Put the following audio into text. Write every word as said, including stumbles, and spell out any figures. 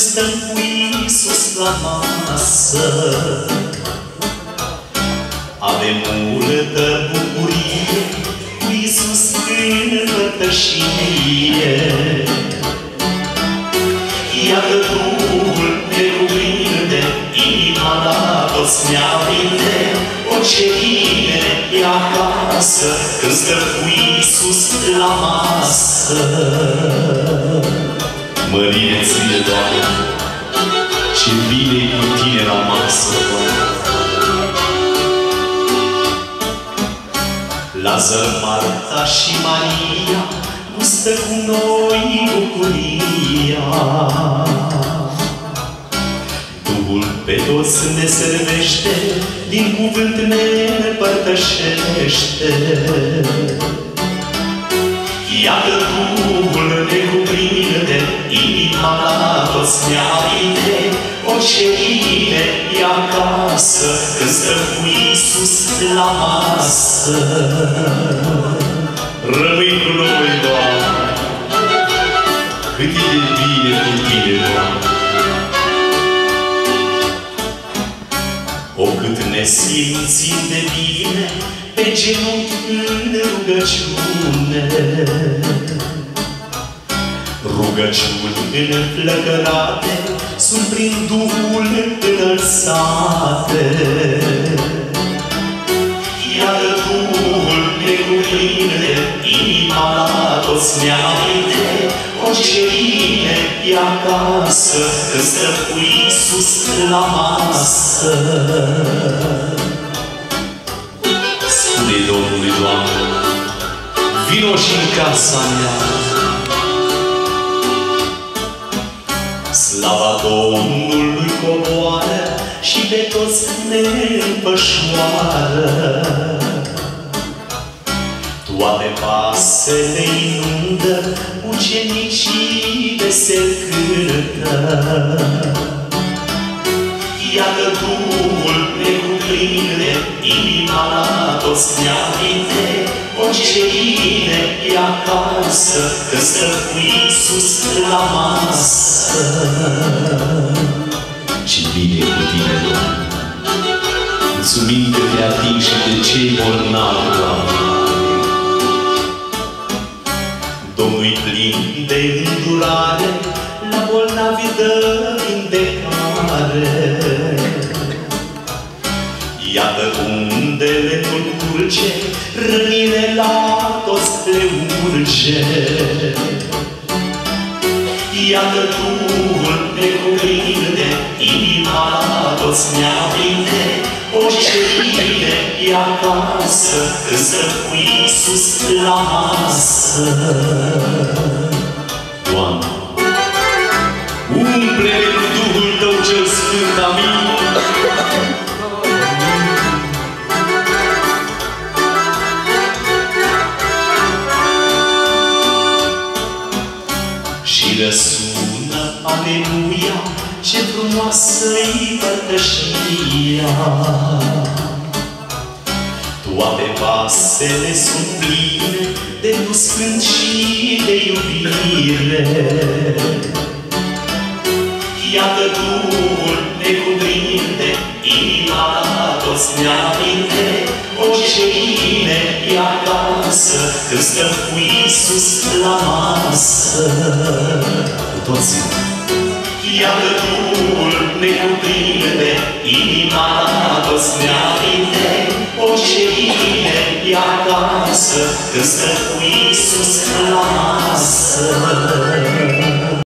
stăm cu Iisus la masă. Avem multă bucurie cu Iisus în părtășie. Iată Duhul ne cuprinde, inima la toți ne aprinde, orice bine e acasă, când stăm cu Iisus la masă. Mărire ție, Doamne, ce bine-i cu Tine la masă, Doamne. Lazar, Marta și Maria gustă cu noi bucuria. Duhul pe toți ne servește, din cuvânt ne împărtășește. Iată Duhul ne cuprinde, inima la toți ne aprinde, orice bine e acasă, când stăm cu Iisus la masă. Rămâi cu noi, Doamne, cât e de bine cu Tine, Doamne. O cât ne simțim de bine, pe genunchi în rugăciune. Rugăciuni înflăcărate sunt prin Duhul înălțate. Iată Duhul ne cuprinde, inima la toți ne aprinde, orice bine e acasă, când stăm cu Iisus la masă. Spune Domnului, Doamne, vino și în casa mea. Slava Domnului coboară și pe toți ne împășoară. Toate vasele inundă, ucenicii vesel cântă. Iată Duhul ne cuprinde, inima la toți ne aprinde, orice bine e acasă, când stăm cu Iisus la masă. Ce bine e cu Tine, Doamne! Mulțumim că Te atingi și de cei bolnavi, Doamne! Domnul-i plin de îndurare, la bolnavi dă vindecare. Iată unde le curge, rănire la toți le urge. Iată Duhul ne cuprinde, inima la toți ne aprinde, orice bine e acasă, când stăm cu Iisus la masă. Doamne, umple-ne cu Duhul Tău cel Sfânt, amin. Și răsună, aleluia, ce frumoasă-i părtășia. Toate vasele sunt pline de Duh Sfânt și de iubire. Iată Duhul ne cuprinde, inima la toți ne aprinde, orice bine e acasă, când stăm cu Iisus la masă. Cu toții. Iată Duhul ne cuprinde, inima la toți ne aprinde, orice bine e acasă, când stăm cu Iisus la masă.